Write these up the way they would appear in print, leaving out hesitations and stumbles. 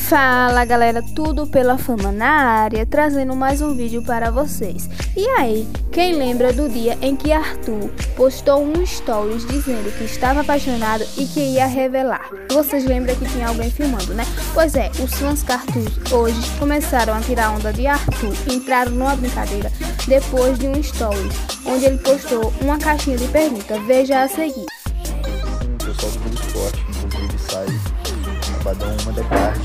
Fala galera, tudo pela fama na área, trazendo mais um vídeo para vocês. E aí, quem lembra do dia em que Arthur postou um stories dizendo que estava apaixonado e que ia revelar? Vocês lembram que tinha alguém filmando, né? Pois é, os fãs cartoons hoje começaram a tirar onda de Arthur e entraram numa brincadeira depois de um stories, onde ele postou uma caixinha de perguntas. Veja a seguir. O pessoal do Mundo Esporte, inclusive, sai sabadão 1 da tarde.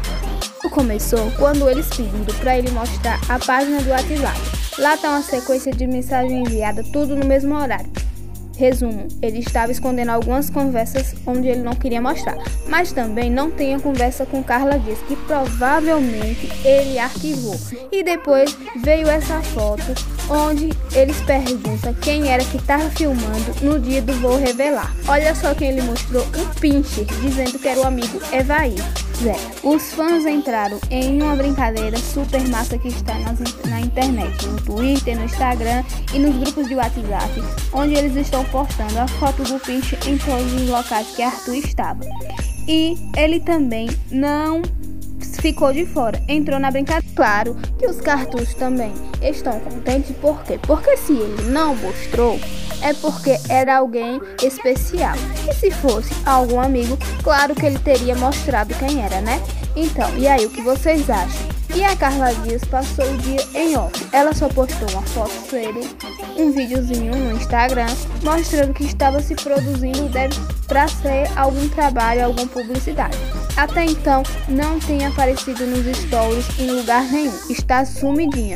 Começou quando eles pediram para ele mostrar a página do WhatsApp. Lá tá uma sequência de mensagem enviada, tudo no mesmo horário. Resumo, ele estava escondendo algumas conversas onde ele não queria mostrar, mas também não tem a conversa com Carla Dias, que provavelmente ele arquivou. E depois veio essa foto onde eles perguntam quem era que estava filmando no dia do Vou Revelar. Olha só quem ele mostrou, um pincher, dizendo que era o amigo Evair. Os fãs entraram em uma brincadeira super massa que está na internet, no Twitter, no Instagram e nos grupos de WhatsApp, onde eles estão postando a foto do Pinche em todos os locais que Arthur estava. E ele também não ficou de fora, entrou na brincadeira. Claro que os cartoons também estão contentes, por quê? Porque se ele não mostrou, é porque era alguém especial. E se fosse algum amigo, claro que ele teria mostrado quem era, né? Então, e aí, o que vocês acham? E a Carla Dias passou o dia em off. Ela só postou uma foto dele, um videozinho no Instagram, mostrando que estava se produzindo para ser algum trabalho, alguma publicidade. Até então, não tem aparecido nos stories em lugar nenhum. Está sumidinha.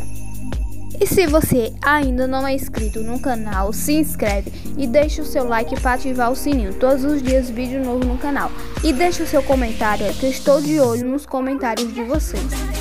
E se você ainda não é inscrito no canal, se inscreve e deixa o seu like para ativar o sininho. Todos os dias vídeo novo no canal. E deixa o seu comentário, que eu estou de olho nos comentários de vocês.